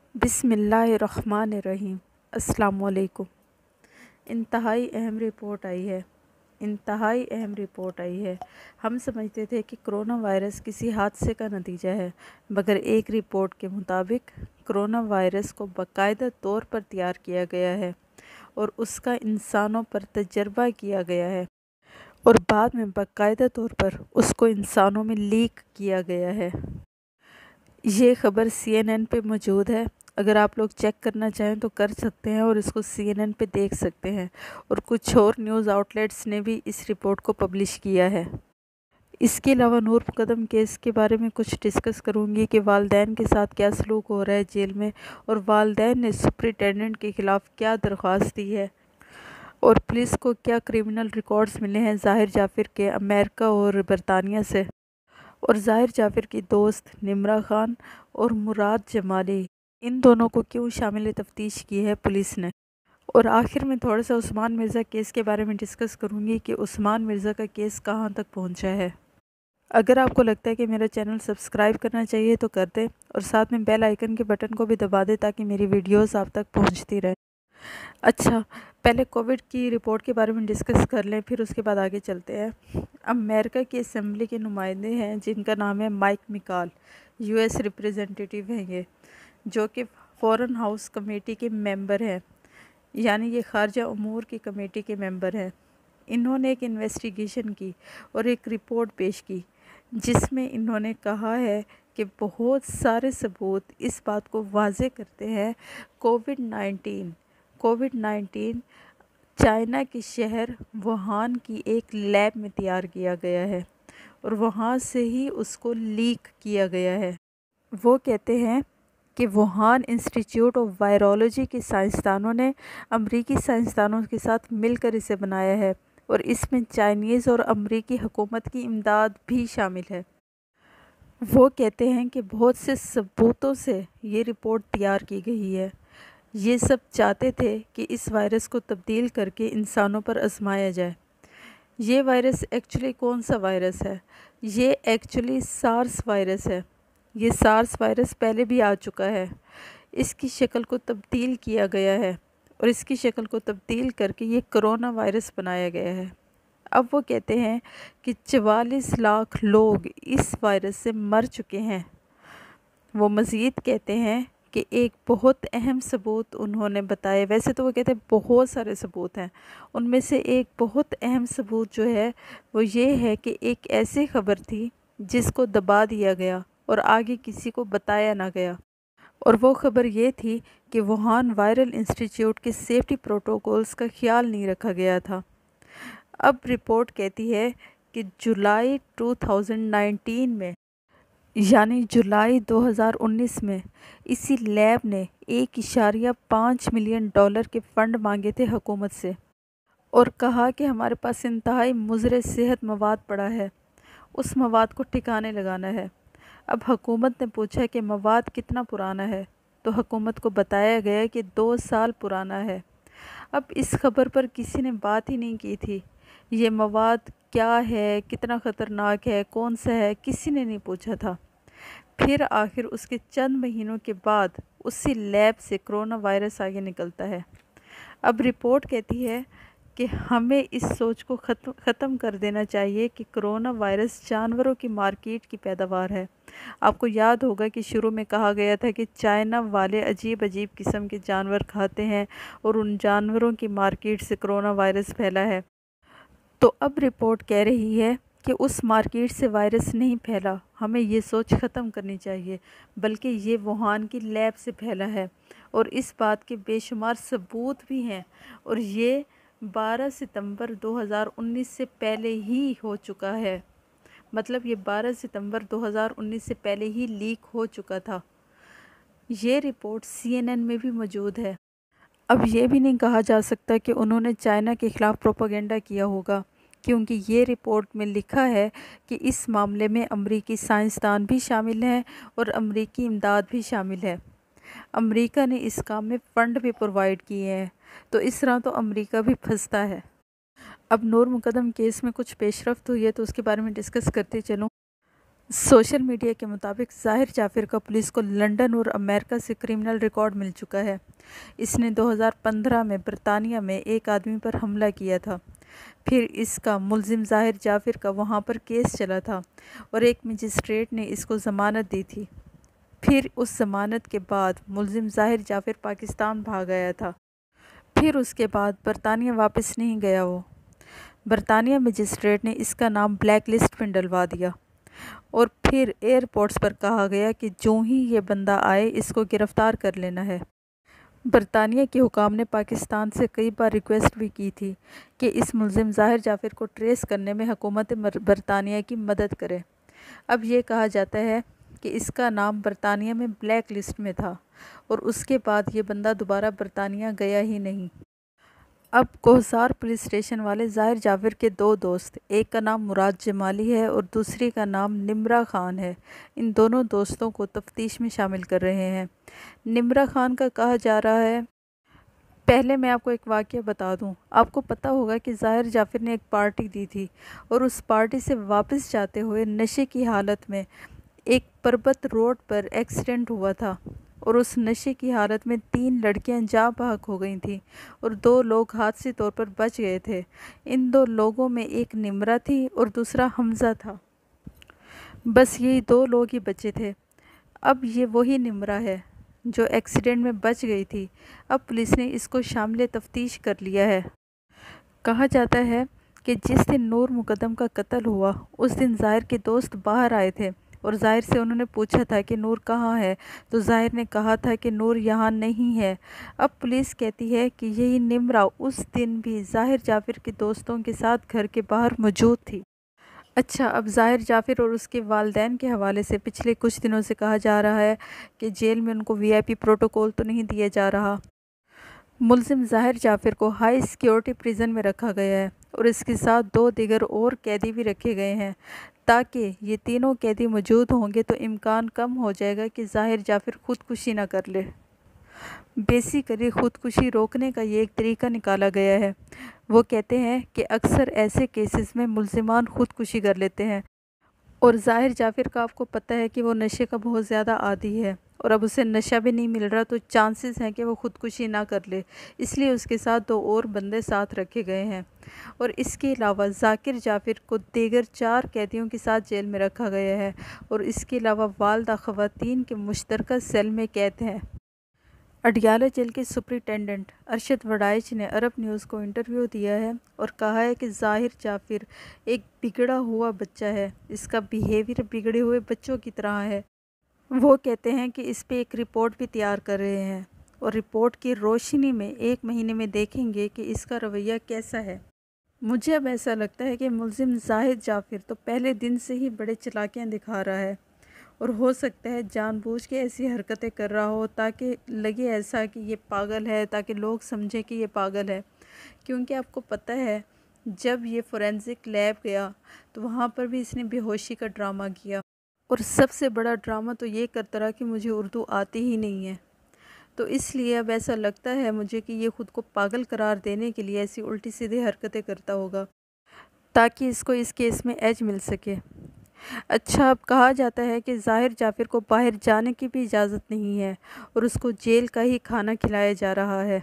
बिस्मिल्लाहिर्रहमानिर्रहीम। अस्सलामुअलैकुम। इंतहाई अहम रिपोर्ट आई है। हम समझते थे कि कोरोना वायरस किसी हादसे का नतीजा है, मगर एक रिपोर्ट के मुताबिक कोरोना वायरस को बाकायदा तौर पर तैयार किया गया है और उसका इंसानों पर तजर्बा किया गया है और बाद में बाकायदा तौर पर उसको इंसानों में लीक किया गया है। ये ख़बर CNN पे मौजूद है। अगर आप लोग चेक करना चाहें तो कर सकते हैं और इसको CNN पे देख सकते हैं, और कुछ और न्यूज़ आउटलेट्स ने भी इस रिपोर्ट को पब्लिश किया है। इसके अलावा नूर मुकद्दम केस के बारे में कुछ डिस्कस करूंगी कि वालिदैन के साथ क्या सलूक हो रहा है जेल में, और वालिदैन ने सुपरिटेंडेंट के ख़िलाफ़ क्या दरख्वास्त दी है, और पुलिस को क्या क्रिमिनल रिकॉर्ड्स मिले हैं ज़ाहिर जाफ़िर के अमेरिका और बरतानिया से, और ज़ाहिर जाफ़िर की दोस्त निम्रा खान और मुराद जमाली, इन दोनों को क्यों शामिल तफ्तीश की है पुलिस ने। और आखिर में थोड़ा सा उस्मान मिर्ज़ा केस के बारे में डिस्कस करूंगी कि उस्मान मिर्ज़ा का केस कहां तक पहुंचा है। अगर आपको लगता है कि मेरा चैनल सब्सक्राइब करना चाहिए तो कर दें, और साथ में बेल आइकन के बटन को भी दबा दें ताकि मेरी वीडियोस आप तक पहुंचती रहे। अच्छा, पहले कोविड की रिपोर्ट के बारे में डिस्कस कर लें, फिर उसके बाद आगे चलते हैं। अमेरिका की असेंबली के नुमाइंदे हैं जिनका नाम है माइक मिकाल, US रिप्रेजेंटेटिव हैं ये, जो कि फॉरेन हाउस कमेटी के मेंबर हैं, यानी ये खारजा उमूर की कमेटी के मेंबर हैं। इन्होंने एक इन्वेस्टिगेशन की और एक रिपोर्ट पेश की जिसमें इन्होंने कहा है कि बहुत सारे सबूत इस बात को वाज़े करते हैं कोविड-19 चाइना के शहर वुहान की एक लैब में तैयार किया गया है और वहाँ से ही उसको लीक किया गया है। वो कहते हैं कि वुहान इंस्टीट्यूट ऑफ वायरोलॉजी के साइंसदानों ने अमरीकी साइंसदानों के साथ मिलकर इसे बनाया है, और इसमें चाइनीज़ और अमरीकी हुकूमत की इमदाद भी शामिल है। वो कहते हैं कि बहुत से सबूतों से ये रिपोर्ट तैयार की गई है। ये सब चाहते थे कि इस वायरस को तब्दील करके इंसानों पर आजमाया जाए। ये वायरस एक्चुअली कौन सा वायरस है? ये एक्चुअली सार्स वायरस है। ये सार्स वायरस पहले भी आ चुका है। इसकी शक्ल को तब्दील किया गया है और इसकी शक्ल को तब्दील करके ये कोरोना वायरस बनाया गया है। अब वो कहते हैं कि 44 लाख लोग इस वायरस से मर चुके हैं। वो मज़ीद कहते हैं कि एक बहुत अहम सबूत उन्होंने बताए, वैसे तो वो कहते हैं बहुत सारे सबूत हैं, उनमें से एक बहुत अहम सबूत जो है वो ये है कि एक ऐसी खबर थी जिसको दबा दिया गया और आगे किसी को बताया ना गया, और वो खबर ये थी कि वुहान वायरल इंस्टीट्यूट के सेफ्टी प्रोटोकॉल्स का ख्याल नहीं रखा गया था। अब रिपोर्ट कहती है कि जुलाई 2019 में, यानी जुलाई 2019 में, इसी लैब ने $1.5 मिलियन के फ़ंड मांगे थे हुकूमत से और कहा कि हमारे पास इंतहाई मुज़र सेहत मवाद पड़ा है, उस मवाद को ठिकाने लगाना है। अब हुकूमत ने पूछा कि मवाद कितना पुराना है, तो हुकूमत को बताया गया कि 2 साल पुराना है। अब इस खबर पर किसी ने बात ही नहीं की थी। ये मवाद क्या है, कितना ख़तरनाक है, कौन सा है, किसी ने नहीं पूछा था। फिर आखिर उसके चंद महीनों के बाद उसी लैब से कोरोना वायरस आगे निकलता है। अब रिपोर्ट कहती है कि हमें इस सोच को ख़त्म कर देना चाहिए कि कोरोना वायरस जानवरों की मार्केट की पैदावार है। आपको याद होगा कि शुरू में कहा गया था कि चाइना वाले अजीब अजीब किस्म के जानवर खाते हैं और उन जानवरों की मार्केट से कोरोना वायरस फैला है। तो अब रिपोर्ट कह रही है कि उस मार्केट से वायरस नहीं फैला, हमें ये सोच ख़त्म करनी चाहिए, बल्कि ये वुहान की लैब से फैला है, और इस बात के बेशुमार सबूत भी हैं, और ये 12 सितंबर 2019 से पहले ही हो चुका है। मतलब ये 12 सितंबर 2019 से पहले ही लीक हो चुका था। ये रिपोर्ट CNN में भी मौजूद है। अब ये भी नहीं कहा जा सकता कि उन्होंने चाइना के ख़िलाफ़ प्रोपेगेंडा किया होगा, क्योंकि ये रिपोर्ट में लिखा है कि इस मामले में अमरीकी साइंसदान भी शामिल हैं और अमरीकी इमदाद भी शामिल है। अमरीका ने इस काम में फ़ंड भी प्रोवाइड किए हैं, तो इस तरह तो अमरीका भी फंसता है। अब नूर मुकद्दम केस में कुछ पेशरफ्त हुई है तो उसके बारे में डिस्कस करते चलूँ। सोशल मीडिया के मुताबिक ज़ाहिर जाफ़िर का पुलिस को लंदन और अमेरिका से क्रिमिनल रिकॉर्ड मिल चुका है। इसने 2015 में बरतानिया में एक आदमी पर हमला किया था। फिर इसका मुलजिम ज़ाहिर जाफ़िर का वहाँ पर केस चला था और एक मजिस्ट्रेट ने इसको ज़मानत दी थी। फिर उस ज़मानत के बाद मुलजिम ज़ाहिर जाफ़िर पाकिस्तान भाग गया था। फिर उसके बाद बरतानिया वापस नहीं गया वो। बरतानिया मजिस्ट्रेट ने इसका नाम ब्लैक लिस्ट में डलवा दिया और फिर एयरपोर्ट्स पर कहा गया कि जो ही ये बंदा आए इसको गिरफ़्तार कर लेना है। बरतानिया के हुकाम ने पाकिस्तान से कई बार रिक्वेस्ट भी की थी कि इस मुलजिम ज़ाहिर जाफ़िर को ट्रेस करने में हुकूमत बरतानिया की मदद करे। अब ये कहा जाता है कि इसका नाम बरतानिया में ब्लैक लिस्ट में था और उसके बाद ये बंदा दोबारा बरतानिया गया ही नहीं। अब कोहसार पुलिस स्टेशन वाले ज़ाहिर जाफ़िर के दो दोस्त, एक का नाम मुराद जमाली है और दूसरी का नाम निम्रा खान है, इन दोनों दोस्तों को तफ्तीश में शामिल कर रहे हैं। निम्रा खान का कहा जा रहा है, पहले मैं आपको एक वाक़या बता दूं। आपको पता होगा कि ज़ाहिर जाफ़िर ने एक पार्टी दी थी और उस पार्टी से वापस जाते हुए नशे की हालत में एक पर्वत रोड पर एक्सीडेंट हुआ था और उस नशे की हालत में 3 लड़कियां जाँ बहक हो गई थीं और 2 लोग हादसी तौर पर बच गए थे। इन 2 लोगों में एक निम्रा थी और दूसरा हमज़ा था। बस यही 2 लोग ही बचे थे। अब ये वही निम्रा है जो एक्सीडेंट में बच गई थी। अब पुलिस ने इसको शामिल तफ्तीश कर लिया है। कहा जाता है कि जिस दिन नूर मुकद्दम का कत्ल हुआ उस दिन ज़ाहिर के दोस्त बाहर आए थे और ज़ाहिर से उन्होंने पूछा था कि नूर कहाँ है, तो ज़ाहिर ने कहा था कि नूर यहाँ नहीं है। अब पुलिस कहती है कि यही निम्रा उस दिन भी ज़ाहिर जाफ़िर के दोस्तों के साथ घर के बाहर मौजूद थी। अच्छा, अब ज़ाहिर जाफ़िर और उसके वालिदैन के हवाले से पिछले कुछ दिनों से कहा जा रहा है कि जेल में उनको वीआईपी प्रोटोकॉल तो नहीं दिया जा रहा। मुलजिम ज़ाहिर जाफ़िर को हाई सिक्योरिटी प्रिजन में रखा गया है और इसके साथ 2 दीगर और कैदी भी रखे गए हैं ताकि ये तीनों कैदी मौजूद होंगे तो इम्कान कम हो जाएगा कि ज़ाहिर जाफ़िर ख़ुदकुशी ना कर ले। बेसिकली ख़ुदकुशी रोकने का ये एक तरीका निकाला गया है। वो कहते हैं कि अक्सर ऐसे केसेस में मुलजिमान ख़ुदकुशी कर लेते हैं और ज़ाहिर जाफ़िर का आपको पता है कि वो नशे का बहुत ज़्यादा आदी है और अब उसे नशा भी नहीं मिल रहा तो चांसेस हैं कि वो ख़ुदकुशी ना कर ले, इसलिए उसके साथ 2 और बंदे साथ रखे गए हैं। और इसके अलावा ज़ाकिर जाफ़िर को दीगर 4 कैदियों के साथ जेल में रखा गया है और इसके अलावा वालदा ख़वातीन के मुश्तरका सेल में कैद हैं। अडियाला जेल के सुपरिटेंडेंट अरशद वड़ाइच ने अरब न्यूज़ को इंटरव्यू दिया है और कहा है कि ज़ाहिर जाफ़िर एक बिगड़ा हुआ बच्चा है, इसका बिहेवियर बिगड़े हुए बच्चों की तरह है। वो कहते हैं कि इस पे एक रिपोर्ट भी तैयार कर रहे हैं और रिपोर्ट की रोशनी में 1 महीने में देखेंगे कि इसका रवैया कैसा है। मुझे अब ऐसा लगता है कि मुलजिम ज़ाहिर जाफ़िर तो पहले दिन से ही बड़े चालाकियाँ दिखा रहा है और हो सकता है जानबूझ के ऐसी हरकतें कर रहा हो ताकि लगे ऐसा कि ये पागल है, ताकि लोग समझें कि ये पागल है। क्योंकि आपको पता है जब ये फोरेंसिक लैब गया तो वहाँ पर भी इसने बेहोशी का ड्रामा किया और सबसे बड़ा ड्रामा तो ये करता रहा कि मुझे उर्दू आती ही नहीं है। तो इसलिए अब ऐसा लगता है मुझे कि ये ख़ुद को पागल करार देने के लिए ऐसी उल्टी सीधी हरकतें करता होगा ताकि इसको इस केस में एज मिल सके। अच्छा, अब कहा जाता है कि ज़ाहिर जाफ़िर को बाहर जाने की भी इजाज़त नहीं है और उसको जेल का ही खाना खिलाया जा रहा है।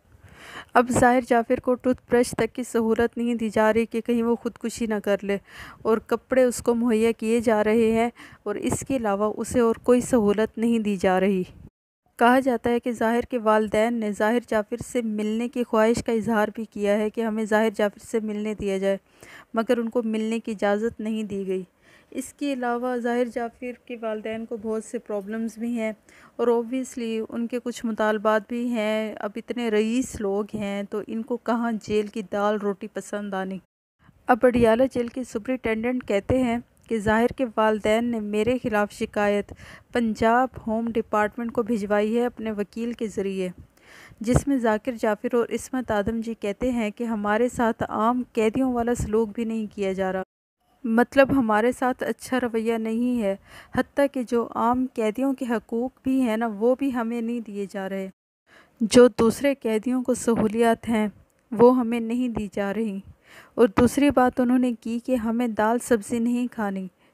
अब ज़ाहिर जाफ़िर को टूथब्रश तक की सहूलत नहीं दी जा रही कि कहीं वो ख़ुदकुशी ना कर ले और कपड़े उसको मुहैया किए जा रहे हैं और इसके अलावा उसे और कोई सहूलत नहीं दी जा रही। कहा जाता है कि ज़ाहिर के वालिदैन ने ज़ाहिर जाफ़िर से मिलने की ख्वाहिश का इजहार भी किया है कि हमें ज़ाहिर जाफ़िर से मिलने दिया जाए, मगर उनको मिलने की इजाज़त नहीं दी गई। इसके अलावा ज़ाहिर जाफ़िर के वालिदैन को बहुत से प्रॉब्लम्स भी हैं और ओबियसली उनके कुछ मुतालबात भी हैं। अब इतने रईस लोग हैं तो इनको कहाँ जेल की दाल रोटी पसंद आनी। अब अडियाला जेल के सुपरिटेंडेंट कहते हैं कि ज़ाहिर के वालिदैन ने मेरे ख़िलाफ़ शिकायत पंजाब होम डिपार्टमेंट को भिजवाई है अपने वकील के ज़रिए, जिसमें ज़ाकिर जाफ़िर और इस्मत आदम जी कहते हैं कि हमारे साथ आम कैदियों वाला सलूक भी नहीं किया जा रहा, मतलब हमारे साथ अच्छा रवैया नहीं है। हत्ता कि जो आम कैदियों के हकूक़ भी हैं ना, वो भी हमें नहीं दिए जा रहे। जो दूसरे कैदियों को सहूलियात हैं वो हमें नहीं दी जा रही। और दूसरी बात उन्होंने की कि हमें दाल सब्ज़ी नहीं खानी,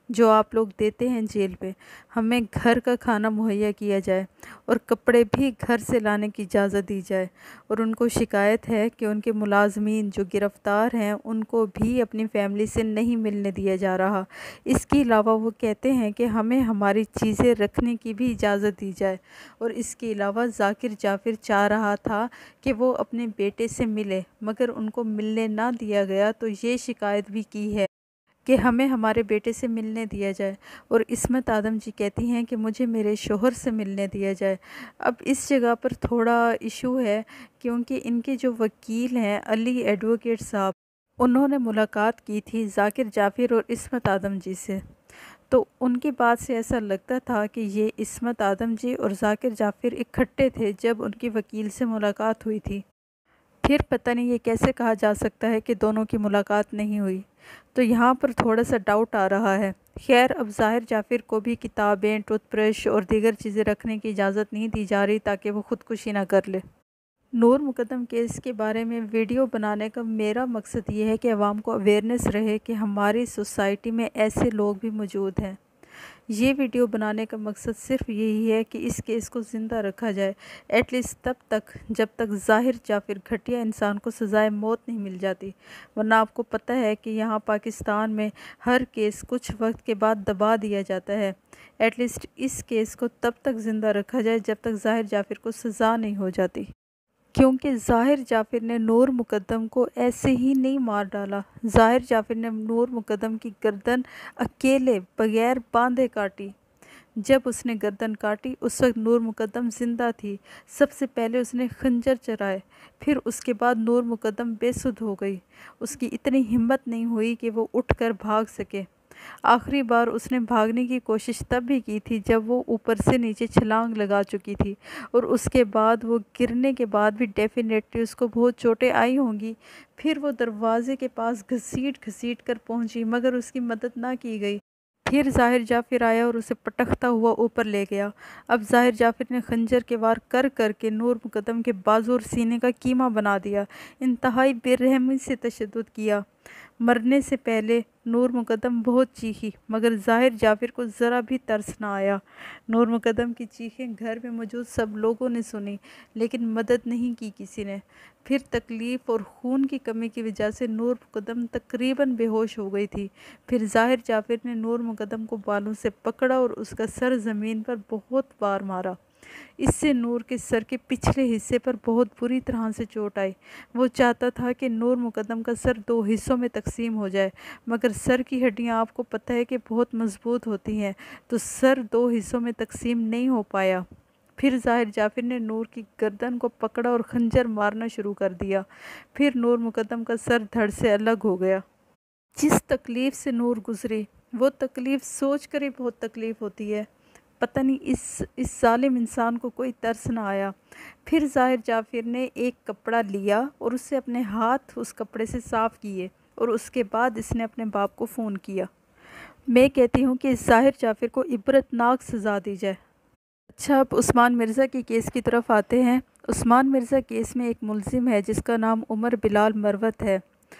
जो आप लोग देते हैं जेल पे, हमें घर का खाना मुहैया किया जाए और कपड़े भी घर से लाने की इजाज़त दी जाए। और उनको शिकायत है कि उनके मुलाजमीन जो गिरफ़्तार हैं उनको भी अपनी फैमिली से नहीं मिलने दिया जा रहा। इसके अलावा वो कहते हैं कि हमें हमारी चीज़ें रखने की भी इजाज़त दी जाए। और इसके अलावा ज़ाकिर जाफ़िर चाह रहा था कि वो अपने बेटे से मिले, मगर उनको मिलने ना दिया गया, तो ये शिकायत भी की है कि हमें हमारे बेटे से मिलने दिया जाए। और इस्मत आदम जी कहती हैं कि मुझे मेरे शोहर से मिलने दिया जाए। अब इस जगह पर थोड़ा इशू है, क्योंकि इनके जो वकील हैं अली एडवोकेट साहब, उन्होंने मुलाकात की थी ज़ाकिर जाफ़िर और इस्मत आदम जी से। तो उनकी बात से ऐसा लगता था कि ये इस्मत आदम जी और ज़ाकिर जाफ़िर इकट्ठे थे जब उनकी वकील से मुलाकात हुई थी। फिर पता नहीं ये कैसे कहा जा सकता है कि दोनों की मुलाकात नहीं हुई। तो यहाँ पर थोड़ा सा डाउट आ रहा है। खैर, अब ज़ाहिर जाफ़िर को भी किताबें, टूथब्रश और दीगर चीज़ें रखने की इजाज़त नहीं दी जा रही ताकि वो ख़ुदकुशी ना कर ले। नूर मुकद्दम केस के बारे में वीडियो बनाने का मेरा मकसद ये है कि अवाम को अवेयरनेस रहे कि हमारी सोसाइटी में ऐसे लोग भी मौजूद हैं। ये वीडियो बनाने का मकसद सिर्फ यही है कि इस केस को ज़िंदा रखा जाए, एटलीस्ट तब तक जब तक ज़ाहिर जाफ़िर घटिया इंसान को सज़ाए मौत नहीं मिल जाती। वरना आपको पता है कि यहाँ पाकिस्तान में हर केस कुछ वक्त के बाद दबा दिया जाता है। एटलीस्ट इस केस को तब तक ज़िंदा रखा जाए जब तक ज़ाहिर जाफ़िर को सज़ा नहीं हो जाती, क्योंकि ज़ाहिर जाफ़िर ने नूर मुकद्दम को ऐसे ही नहीं मार डाला। ज़ाहिर जाफ़िर ने नूर मुकद्दम की गर्दन अकेले बग़ैर बांधे काटी। जब उसने गर्दन काटी उस वक्त नूर मुकद्दम ज़िंदा थी। सबसे पहले उसने खंजर चलाए, फिर उसके बाद नूर मुकद्दम बेसुध हो गई। उसकी इतनी हिम्मत नहीं हुई कि वो उठकर भाग सके। आखिरी बार उसने भागने की कोशिश तब भी की थी जब वो ऊपर से नीचे छलांग लगा चुकी थी, और उसके बाद वो गिरने के बाद भी डेफिनेटली उसको बहुत चोटें आई होंगी। फिर वो दरवाज़े के पास घसीट घसीट कर पहुंची, मगर उसकी मदद ना की गई। फिर ज़ाहिर जाफ़िर आया और उसे पटकता हुआ ऊपर ले गया। अब ज़ाहिर जाफ़िर ने खंजर के वार कर कर के नूर मुकद्दम के बाजू और सीने का कीमा बना दिया। इंतहाई बेरहमी से तशद्दुद किया। मरने से पहले नूर मुकद्दम बहुत चीखी, मगर ज़ाहिर जाफ़िर को ज़रा भी तरस ना आया। नूर मुकद्दम की चीखें घर में मौजूद सब लोगों ने सुनी, लेकिन मदद नहीं की किसी ने। फिर तकलीफ़ और खून की कमी की वजह से नूर मुकद्दम तकरीबन बेहोश हो गई थी। फिर ज़ाहिर जाफ़िर ने नूर मुकद्दम को बालों से पकड़ा और उसका सर ज़मीन पर बहुत बार मारा। इससे नूर के सर के पिछले हिस्से पर बहुत बुरी तरह से चोट आई। वो चाहता था कि नूर मुकद्दम का सर 2 हिस्सों में तकसीम हो जाए, मगर सर की हड्डियां आपको पता है कि बहुत मजबूत होती हैं, तो सर 2 हिस्सों में तकसीम नहीं हो पाया। फिर ज़ाहिर जाफ़िर ने नूर की गर्दन को पकड़ा और खंजर मारना शुरू कर दिया। फिर नूर मुकद्दम का सर धड़ से अलग हो गया। जिस तकलीफ़ से नूर गुजरी, वो तकलीफ़ सोच कर ही बहुत तकलीफ़ होती है। पता नहीं इस ज़ालिम इंसान को कोई तरस ना आया। फिर ज़ाहिर जाफ़िर ने एक कपड़ा लिया और उससे अपने हाथ उस कपड़े से साफ़ किए, और उसके बाद इसने अपने बाप को फ़ोन किया। मैं कहती हूँ कि ज़ाहिर जाफ़िर को इबरतनाक सज़ा दी जाए। अच्छा, अब उस्मान मिर्ज़ा के केस की तरफ आते हैं। उस्मान मिर्ज़ा केस में एक मुलज़िम है जिसका नाम उमर बिलाल मरवत है।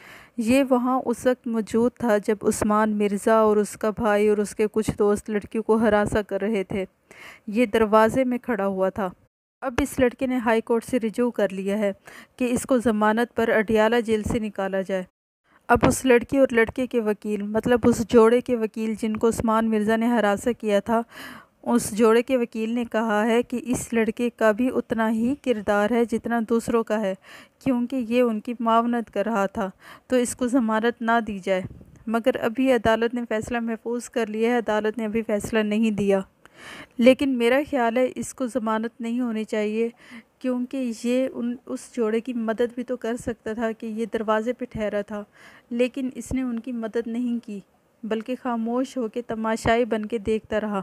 ये वहाँ उस वक्त मौजूद था जब उस्मान मिर्ज़ा और उसका भाई और उसके कुछ दोस्त लड़कियों को हरासा कर रहे थे। ये दरवाज़े में खड़ा हुआ था। अब इस लड़के ने हाई कोर्ट से रिजू कर लिया है कि इसको ज़मानत पर अडियाला जेल से निकाला जाए। अब उस लड़की और लड़के के वकील, मतलब उस जोड़े के वकील जिनको उस्मान मिर्ज़ा ने हरासा किया था, उस जोड़े के वकील ने कहा है कि इस लड़के का भी उतना ही किरदार है जितना दूसरों का है, क्योंकि ये उनकी मावनत कर रहा था, तो इसको ज़मानत ना दी जाए। मगर अभी अदालत ने फ़ैसला महफूज कर लिया है, अदालत ने अभी फ़ैसला नहीं दिया। लेकिन मेरा ख़्याल है इसको ज़मानत नहीं होनी चाहिए, क्योंकि ये उस जोड़े की मदद भी तो कर सकता था कि ये दरवाज़े पे ठहरा था, लेकिन इसने उनकी मदद नहीं की, बल्कि खामोश होकर तमाशाई बन के देखता रहा।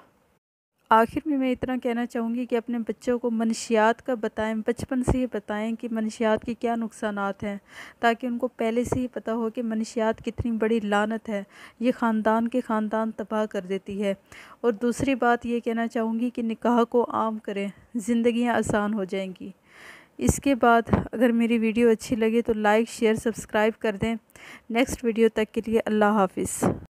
आखिर में मैं इतना कहना चाहूँगी कि अपने बच्चों को मनशियात का बताएं, बचपन से ही बताएं कि मनशियात के क्या नुकसानात हैं, ताकि उनको पहले से ही पता हो कि मनशियात कितनी बड़ी लानत है, ये ख़ानदान के ख़ानदान तबाह कर देती है। और दूसरी बात ये कहना चाहूँगी कि निकाह को आम करें, ज़िंदगियाँ आसान हो जाएंगी। इसके बाद अगर मेरी वीडियो अच्छी लगे तो लाइक, शेयर, सब्सक्राइब कर दें। नेक्स्ट वीडियो तक के लिए अल्लाह हाफ़िज़।